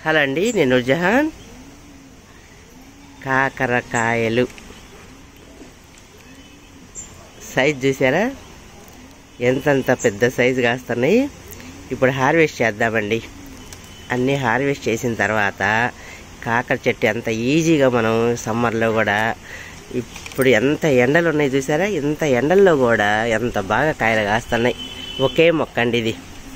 Hello అండి, నేను నూర్జహాన్. కాకరకాయలు సైజ్ చూసారా, ఎంతంత పెద్ద సైజు కాస్తున్నాయి. ఇప్పుడు హార్వెస్ట్ చేద్దామండి. అన్నీ హార్వెస్ట్ చేసిన తర్వాత కాకర చెట్టు ఎంత ఈజీగా మనం సమ్మర్లో కూడా, ఇప్పుడు ఎంత ఎండలు ఉన్నాయి చూసారా, ఇంత ఎండల్లో కూడా ఎంత బాగా కాయలు కాస్తున్నాయి. ఒకే మొక్క అండి ఇది.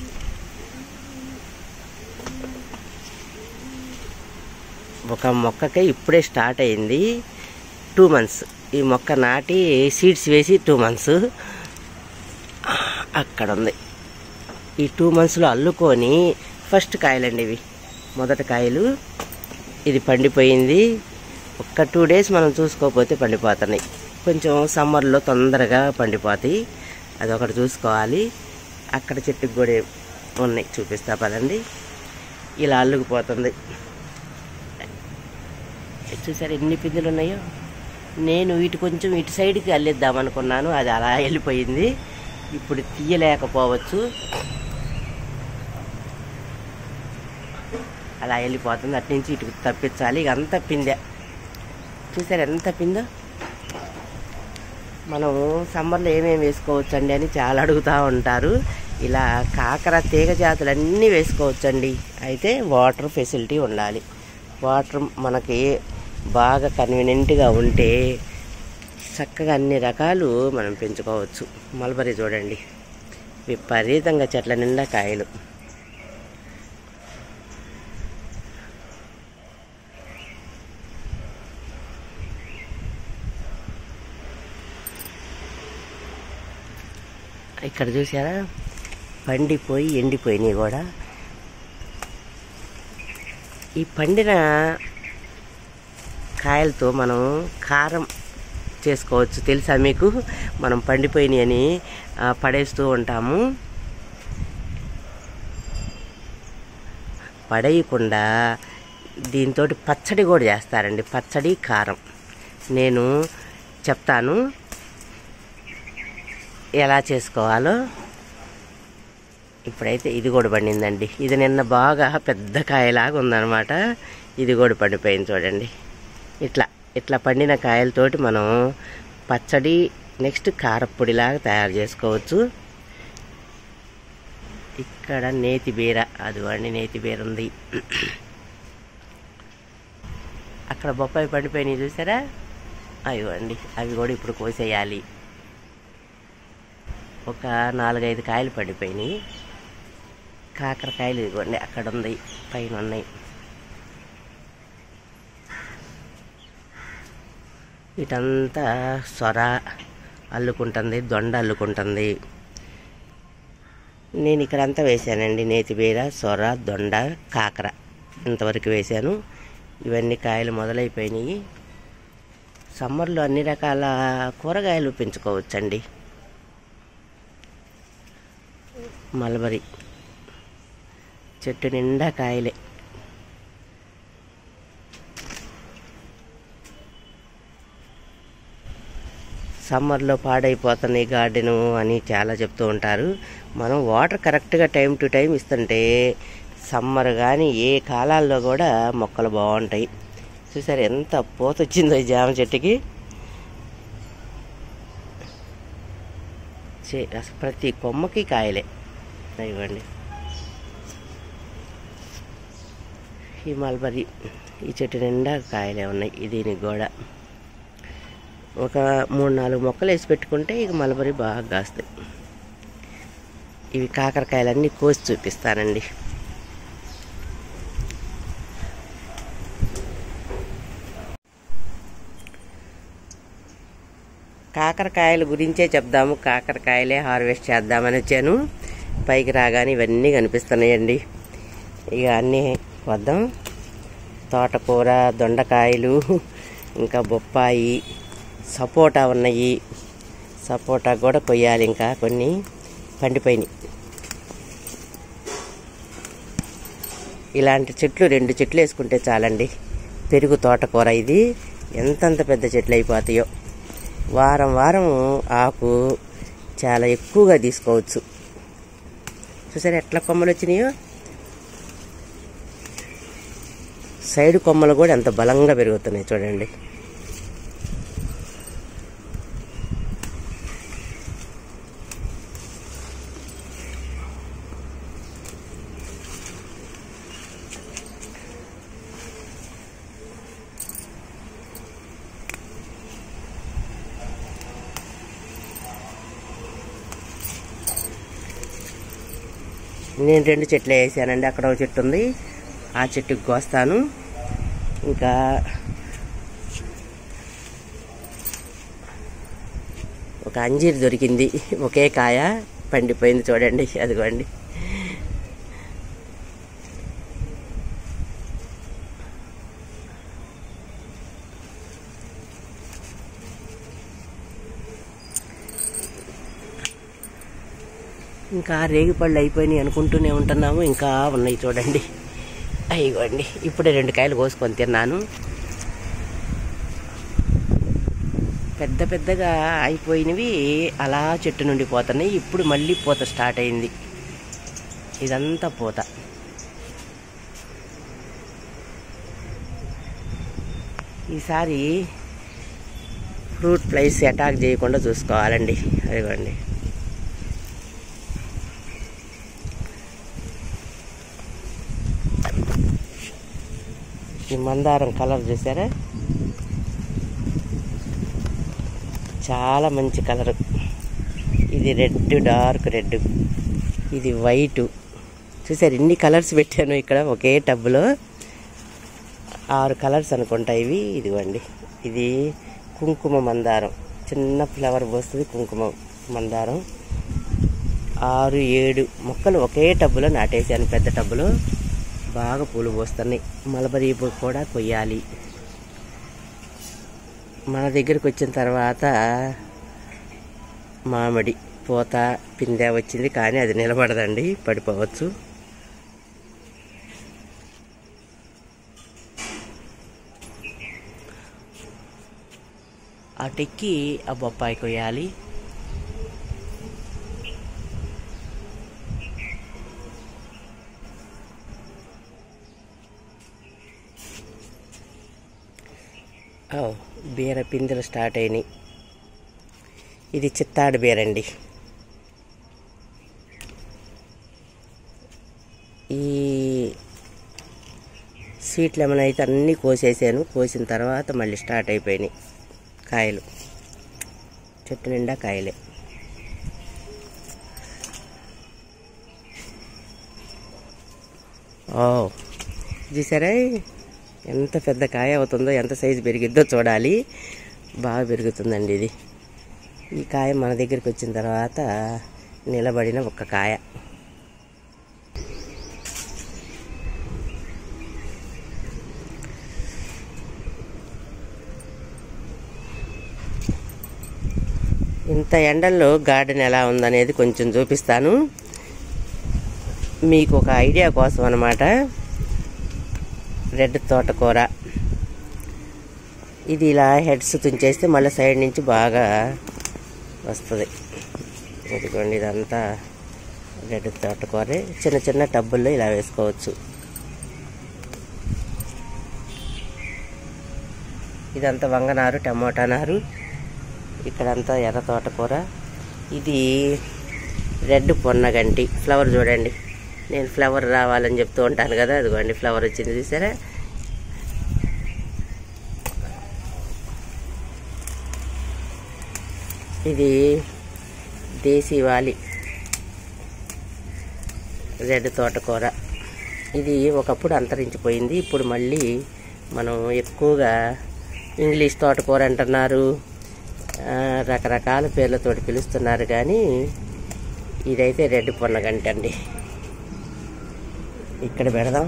ఒక మొక్కకి ఇప్పుడే స్టార్ట్ అయింది, 2 months. ఈ మొక్క నాటి సీడ్స్ వేసి 2 months అక్కడ ఉంది. ఈ 2 monthsలో అల్లుకొని ఫస్ట్ కాయలండి ఇవి, మొదటి కాయలు. ఇది పండిపోయింది. ఒక్క 2 days మనం చూసుకోకపోతే పండిపోతున్నాయి. కొంచెం సమ్మర్లో తొందరగా పండిపోతాయి, అదొకటి చూసుకోవాలి. అక్కడ చెట్టుకు కూడా ఉన్నాయి, చూపిస్తా పదండి. ఇలా అల్లుకుపోతుంది. చూసారు ఎన్ని పిందులు ఉన్నాయో. నేను వీటి కొంచెం ఇటు సైడ్కి అల్లిద్దాం అనుకున్నాను, అది అలా వెళ్ళిపోయింది. ఇప్పుడు తీయలేకపోవచ్చు, అలా వెళ్ళిపోతుంది. అటు నుంచి ఇటు తప్పించాలి. ఇక అంత పిందె చూసారు ఎంత పిందో. మనం సమ్మర్లో ఏమేమి వేసుకోవచ్చండి అని చాలా అడుగుతూ ఉంటారు. ఇలా కాకర తీగ జాతులన్నీ వేసుకోవచ్చండి. అయితే వాటర్ ఫెసిలిటీ ఉండాలి. వాటర్ మనకి బాగా కన్వీనియంట్గా ఉంటే చక్కగా అన్ని రకాలు మనం పెంచుకోవచ్చు. మల్బరీ చూడండి, విపరీతంగా చెట్ల నిండా కాయలు. ఇక్కడ చూసారా, పండిపోయి ఎండిపోయినాయి కూడా. ఈ పండిన కాయలతో మనం కారం చేసుకోవచ్చు. తెలుసా మీకు? మనం పండిపోయినాయి అని పడేస్తూ ఉంటాము. పడేయకుండా దీంతో పచ్చడి కూడా చేస్తారండి. పచ్చడి, కారం నేను చెప్తాను ఎలా చేసుకోవాలో. ఇప్పుడైతే ఇది కూడా పండిందండి. ఇది నిన్న బాగా పెద్ద కాయలాగా ఉందన్నమాట. ఇది కూడా పండిపోయింది చూడండి. ఇట్లా పండిన కాయలతోటి మనం పచ్చడి, నెక్స్ట్ కారపొడిలాగా తయారు చేసుకోవచ్చు. ఇక్కడ నేతి బీర, అదిగోండి నేతి బీర ఉంది. అక్కడ బొప్పాయి పండిపోయినాయి చూసారా, అదిగోండి. అవి కూడా ఇప్పుడు కోసేయాలి. ఒక 4-5 కాయలు పండిపోయినాయి. కాకరకాయలు ఇదిగోండి అక్కడ ఉంది, పైన ఉన్నాయి. వీటంతా సొర అల్లుకుంటుంది, దొండ అల్లుకుంటుంది. నేను ఇక్కడంతా వేసానండి. నేతిబీర, సొర, దొండ, కాకర ఇంతవరకు వేశాను. ఇవన్నీ కాయలు మొదలైపోయినాయి. సమ్మర్లో అన్ని రకాల కూరగాయలు పెంచుకోవచ్చండి. మల్బరీ చెట్టు నిండా కాయలే. సమ్మర్లో పాడైపోతుంది గార్డెను అని చాలా చెప్తూ ఉంటారు. మనం వాటర్ కరెక్ట్గా టైం టు టైం ఇస్తుంటే సమ్మర్ కానీ ఏ కాలాల్లో కూడా మొక్కలు బాగుంటాయి. చూసారు ఎంత పూత వచ్చిందో ఈ జామ చెట్టుకి. ప్రతి కొమ్మకి కాయలే. ఇవ్వండి ఈ మల్బరీ, ఈ చెట్టు నిండా కాయలే ఉన్నాయి. దీనికి కూడా ఒక 3-4 మొక్కలు వేసి పెట్టుకుంటే ఇక మల్బరీ బాగా కాస్తాయి. ఇవి కాకరకాయలన్నీ కోసి చూపిస్తానండి. కాకరకాయల గురించే చెప్దాము. కాకరకాయలే హార్వెస్ట్ చేద్దామని వచ్చాను. పైకి రాగానే ఇవన్నీ కనిపిస్తున్నాయండి. ఇక అన్నీ వద్దాం. తోటకూర, దొండకాయలు, ఇంకా బొప్పాయి, సపోటా ఉన్నాయి. సపోటా కూడా కొయ్యాలి, ఇంకా కొన్ని పండిపోయినాయి. ఇలాంటి చెట్లు 2 చెట్లు వేసుకుంటే చాలండి. పెరుగు తోటకూర ఇది ఎంతంత పెద్ద చెట్లు అయిపోతాయో. వారం వారం ఆకు చాలా ఎక్కువగా తీసుకోవచ్చు. చూసారా ఎట్లా కొమ్మలు వచ్చినాయో. సైడ్ కొమ్మలు కూడా ఎంత బలంగా పెరుగుతున్నాయి చూడండి. నేను 2 చెట్లు వేసానండి. అక్కడ ఒక చెట్టు ఉంది, ఆ చెట్టుకి కోస్తాను. ఇంకా ఒక అంజీర్ దొరికింది, ఒకే కాయ పండిపోయింది చూడండి, అదిగోండి. ఇంకా రేగిపళ్ళు అయిపోయినాయి అనుకుంటూనే ఉంటున్నాము, ఇంకా ఉన్నాయి చూడండి. అయ్యిగోండి, ఇప్పుడే 2 కాయలు కోసుకొని తిన్నాను. పెద్ద పెద్దగా అయిపోయినవి అలా చెట్టు నుండి పోతున్నాయి. ఇప్పుడు మళ్ళీ పూత స్టార్ట్ అయింది. ఇదంతా పూత. ఈసారి ఫ్రూట్ ఫ్లైస్ అటాక్ చేయకుండా చూసుకోవాలండి. అదిగోండి, ఈ మందారం కలర్ చూసారా, చాలా మంచి కలరు. ఇది రెడ్, డార్క్ రెడ్, ఇది వైటు. చూసారు ఇన్ని కలర్స్ పెట్టాను ఇక్కడ ఒకే టబ్లో. 6 కలర్స్ అనుకుంటా ఇవి. ఇదిగోండి, ఇది కుంకుమ మందారం, చిన్న ఫ్లవర్ పోస్తుంది కుంకుమ మందారం. 6, 7 మొక్కలు ఒకే టబ్బులో నాటేసాను, పెద్ద టబ్బులో. బాగా పూలు పోస్తున్నాయి. మలబరీ కూడా కొయ్యాలి. మన దగ్గరికి వచ్చిన తర్వాత మామిడి పూత పిందె వచ్చింది, కానీ అది నిలబడదండి, పడిపోవచ్చు. అటెక్కి ఆ బొప్పాయి కొయ్యాలి. బీర పిందెలు స్టార్ట్ అయినాయి. ఇది చిత్తాడు బీరండి. ఈ స్వీట్ లెమన్ అయితే అన్నీ కోసేసాను. కోసిన తర్వాత మళ్ళీ స్టార్ట్ అయిపోయినాయి కాయలు. చెట్టు నిండా కాయలే. చూసారా ఎంత పెద్ద కాయ అవుతుందో, ఎంత సైజు పెరిగిద్దో చూడాలి. బాగా పెరుగుతుందండి ఇది. ఈ కాయ మన దగ్గరికి వచ్చిన తర్వాత నిలబడిన ఒక్క కాయ. ఇంత ఎండల్లో గార్డెన్ ఎలా ఉందనేది కొంచెం చూపిస్తాను మీకు, ఒక ఐడియా కోసం అన్నమాట. రెడ్ తోటకూర, ఇది ఇలా హెడ్స్ తుంచేస్తే మళ్ళీ సైడ్ నుంచి బాగా వస్తుంది. ఇదిగోండి, ఇదంతా రెడ్ తోటకూరే. చిన్న చిన్న టబ్బుల్లో ఇలా వేసుకోవచ్చు. ఇదంతా వంగనారు, టమోటా నారు. ఇక్కడంతా ఎర్ర తోటకూర. ఇది రెడ్ పొన్నగంటి ఫ్లవర్ చూడండి. నేను ఫ్లవర్ రావాలని చెప్తూ ఉంటాను కదా, అదిగోండి ఫ్లవర్ వచ్చింది చూసారా. ఇది దేశీవాలి రెడ్ తోటకూర. ఇది ఒకప్పుడు అంతరించిపోయింది, ఇప్పుడు మళ్ళీ మనం ఎక్కువగా ఇంగ్లీష్ తోటకూర అంటున్నారు, రకరకాల పేర్లతో పిలుస్తున్నారు. కానీ ఇదైతే రెడ్ పొన్నగంటి అండి. ఇక్కడ పెడదాం.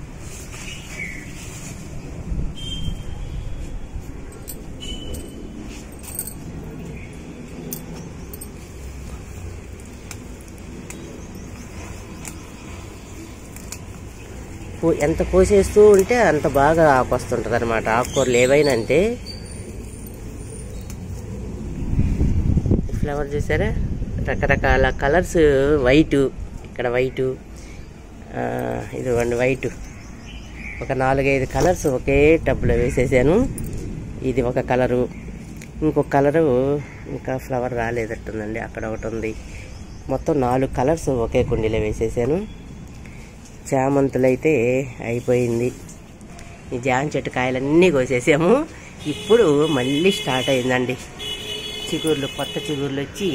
ఎంత కోసేస్తూ ఉంటే అంత బాగా ఆకు వస్తుంటుంది అనమాట. ఆకుకూరలు ఏవైనా అంతే. ఫ్లవర్ చూసారా, రకరకాల కలర్స్. వైటు, ఇక్కడ వైటు, ఇదిగోండి వైటు. ఒక 4-5 కలర్స్ ఒకే టబ్లో వేసేసాను. ఇది ఒక కలరు, ఇంకొక కలరు ఇంకా ఫ్లవర్ రాలేదట్టుందండి, అక్కడ ఒకటి ఉంది. మొత్తం 4 కలర్స్ ఒకే కుండీలో వేసేసాను. చామంతులు అయితే అయిపోయింది. ఈ జామ చెట్టు కాయలన్నీ కోసేసాము. ఇప్పుడు మళ్ళీ స్టార్ట్ అయిందండి చిగుర్లు, కొత్త చిగుర్లు వచ్చి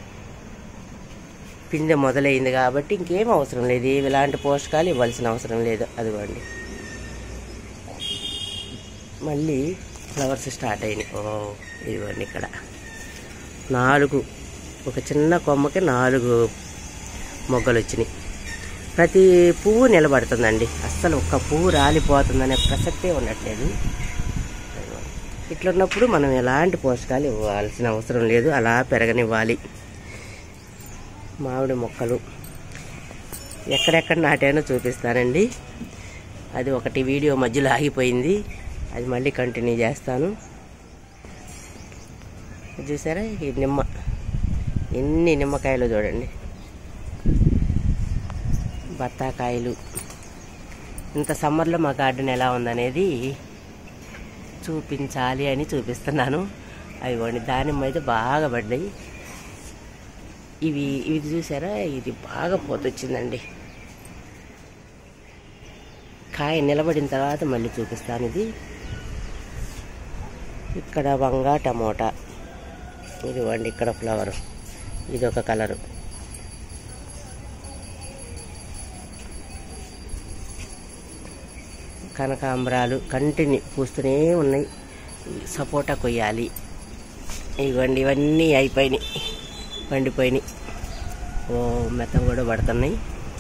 పిందె మొదలైంది కాబట్టి ఇంకేం అవసరం లేదు, ఇలాంటి పోషకాలు ఇవ్వాల్సిన అవసరం లేదు. అదిగోండి మళ్ళీ ఫ్లవర్స్ స్టార్ట్ అయినాయి. ఇదిగోండి ఇక్కడ 4, ఒక చిన్న కొమ్మకి 4 మొగ్గలు వచ్చినాయి. ప్రతి పువ్వు నిలబడుతుందండి, అస్సలు ఒక్క పువ్వు రాలిపోతుందనే ప్రసక్తే ఉండట్లేదు. ఇట్లున్నప్పుడు మనం ఎలాంటి పోషకాలు ఇవ్వాల్సిన అవసరం లేదు, అలా పెరగనివ్వాలి. మామిడి మొక్కలు ఎక్కడెక్కడ నాటానో చూపిస్తానండి. అది ఒకటి వీడియో మధ్యలో ఆగిపోయింది, అది మళ్ళీ కంటిన్యూ చేస్తాను. చూసారా ఈ నిమ్మ, ఎన్ని నిమ్మకాయలు చూడండి, బత్తాకాయలు. ఇంత సమ్మర్లో మా గార్డెన్ ఎలా ఉందనేది చూపించాలి అని చూపిస్తున్నాను. అవి దానిమ్మ అయితే బాగా పడ్డాయి. ఇవి చూసారా, ఇది బాగా పోతొచ్చిందండి. కాయ నిలబడిన తర్వాత మళ్ళీ చూపిస్తాను. ఇది ఇక్కడ వంగ టమోటా, ఇదిగోండి ఇక్కడ ఫ్లవర్, ఇది ఒక కలరు. కనకాంబరాలు కంటిన్యూ పూస్తూనే ఉన్నాయి. సపోటా కొయ్యాలి. ఇవ్వండి ఇవన్నీ అయిపోయినాయి, పండిపోయినాయి. మెత్తం కూడా పడుతున్నాయి.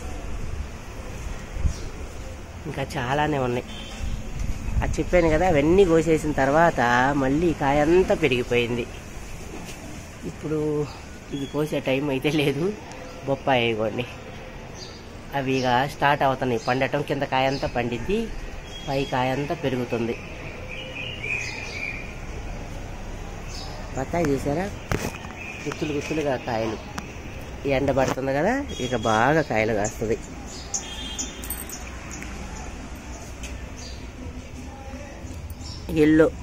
ఇంకా చాలానే ఉన్నాయి. అది చెప్పాను కదా, అవన్నీ కోసేసిన తర్వాత మళ్ళీ కాయంతా పెరిగిపోయింది. ఇప్పుడు ఇది కోసే టైం అయితే లేదు. బొప్పాయి ఇవ్వండి, అవి ఇక స్టార్ట్ అవుతున్నాయి పండటం. కింద కాయంతా పండిద్ది, పై కాయంతా పెరుగుతుంది. బత్తాయి చూసారా, గుత్తులు గుత్తులుగా కాయలు. ఎండ పడుతుంది కదా, ఇక బాగా కాయలు కాస్తుంది. ఎల్లో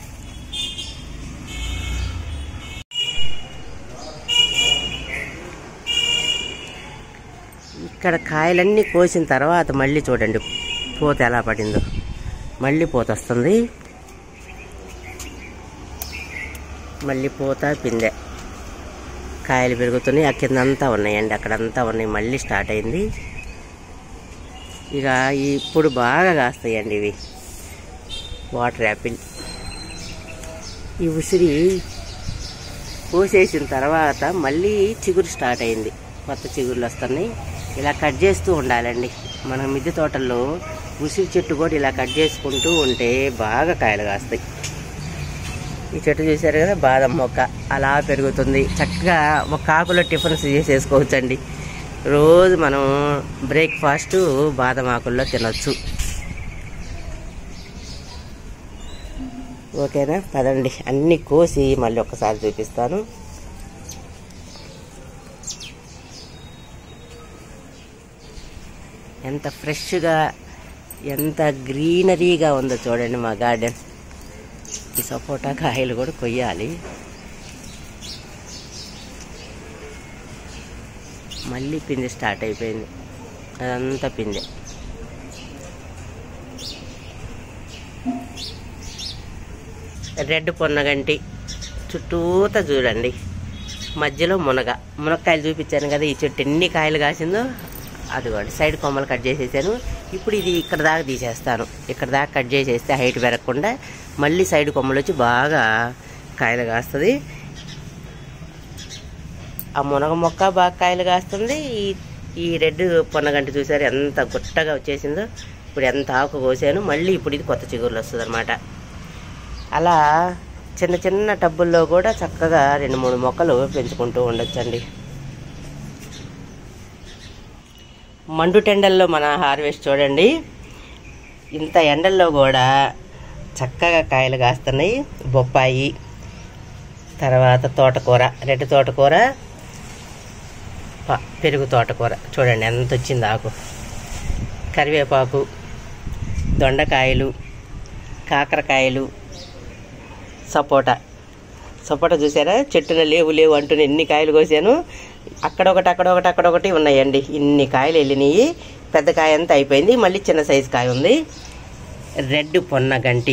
ఇక్కడ కాయలన్నీ కోసిన తర్వాత మళ్ళీ చూడండి పూత ఎలా పడిందో. మళ్ళీ పూత వస్తుంది, మళ్ళీ పూత పిందె, కాయలు పెరుగుతున్నాయి. ఆ కిందంతా ఉన్నాయండి, అక్కడంతా ఉన్నాయి. మళ్ళీ స్టార్ట్ అయింది. ఇక ఇప్పుడు బాగా కాస్తాయండి ఇవి వాటర్ యాపిల్. ఈ ఉసిరి కోసేసిన తర్వాత మళ్ళీ చిగురు స్టార్ట్ అయింది, కొత్త చిగురులు వస్తున్నాయి. ఇలా కట్ చేస్తూ ఉండాలండి. మన మిద్దె తోటల్లో ఉసిరి చెట్టు కూడా ఇలా కట్ చేసుకుంటూ ఉంటే బాగా కాయలు కాస్తాయి. ఈ చెట్టు చూసారు కదా, బాదం మొక్క అలా పెరుగుతుంది. చక్కగా ఒక ఆకులో టిఫిన్స్ చేసేసుకోవచ్చండి. రోజు మనం బ్రేక్ఫాస్ట్ బాదం ఆకుల్లో తినొచ్చు. ఓకేనా, పదండి అన్నీ కోసి మళ్ళీ ఒకసారి చూపిస్తాను. ఎంత ఫ్రెష్గా, ఎంత గ్రీనరీగా ఉందో చూడండి మా గార్డెన్. ఈ సపోటా కాయలు కూడా కొయ్యాలి. మళ్ళీ పిందె స్టార్ట్ అయిపోయింది, అదంతా పిందె. రెడ్ పొన్నగంటి చుట్టూతా చూడండి, మధ్యలో మునక్కాయలు చూపించాను కదా. ఈ చెట్టు ఎన్ని కాయలు కాసిందో అదిగోండి. సైడ్ కొమ్మలు కట్ చేసేసాను. ఇప్పుడు ఇది ఇక్కడ దాకా తీసేస్తాను. ఇక్కడ దాకా కట్ చేసేస్తే హైట్ పెరగకుండా మళ్ళీ సైడ్ కొమ్మలు వచ్చి బాగా కాయలు కాస్తుంది. ఆ మునగ మొక్క బాగా కాయలు కాస్తుంది. ఈ రెడ్ పొన్నగంటి చూసారు ఎంత గుట్టగా వచ్చేసిందో. ఇప్పుడు ఎంత ఆకు కోసాను, మళ్ళీ ఇప్పుడు ఇది కొత్త చిగురులు వస్తుంది అనమాట. అలా చిన్న చిన్న టబ్బుల్లో కూడా చక్కగా 2-3 మొక్కలు పెంచుకుంటూ ఉండొచ్చండి. మండు టెండల్లో మన హార్వెస్ట్ చూడండి. ఇంత ఎండల్లో కూడా చక్కగా కాయలు కాస్తున్నాయి. బొప్పాయి, తర్వాత తోటకూర, రెడ్ తోటకూర, పెరుగు తోటకూర చూడండి ఎంత వచ్చింది ఆకు. కరివేపాకు, దొండకాయలు, కాకరకాయలు, సపోటా చూసారా, చెట్టున లేవు అంటూనే ఎన్ని కాయలు కోసాను. అక్కడొకటి ఉన్నాయండి. ఇన్ని కాయలు వెళ్ళినాయి. పెద్ద కాయ అంతా అయిపోయింది. మళ్ళీ చిన్న సైజు కాయ ఉంది. రెడ్ పొన్నగంటి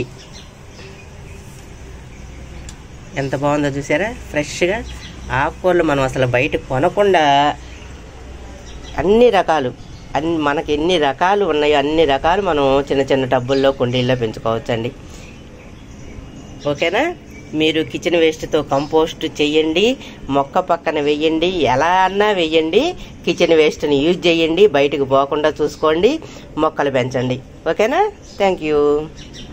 ఎంత బాగుందో చూసారా, ఫ్రెష్గా. ఆకుకూరలు మనం అసలు బయట కొనకుండా అన్ని రకాలు, మనకి ఎన్ని రకాలు ఉన్నాయో అన్ని రకాలు మనం చిన్న చిన్న టబ్బుల్లో, కుండీల్లో పెంచుకోవచ్చండి. ఓకేనా? మీరు కిచెన్ వేస్ట్తో కంపోస్ట్ చేయండి, మొక్క పక్కన వేయండి, ఎలా అన్నా వేయండి. కిచెన్ వేస్ట్ని యూజ్ చేయండి, బయటకు పోకుండా చూసుకోండి, మొక్కలు పెంచండి. ఓకేనా? Thank you.